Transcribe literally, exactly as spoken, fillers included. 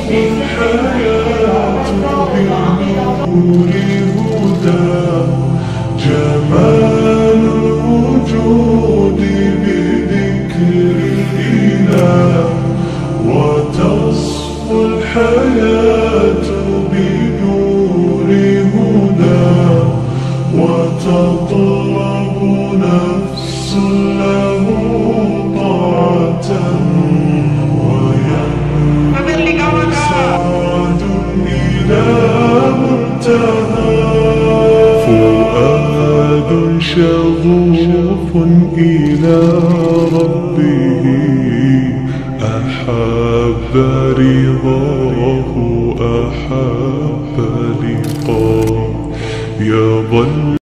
الحياة بنور هدى، جمال الوجود بذكر الإله، وتصفو الحياة بنور هدى، وتطلب نفس له طاعة، ويمضي سعد إلى منتهى. فؤاد شغوف إلى ربه، أحب رضاه أحب لقاه. يظل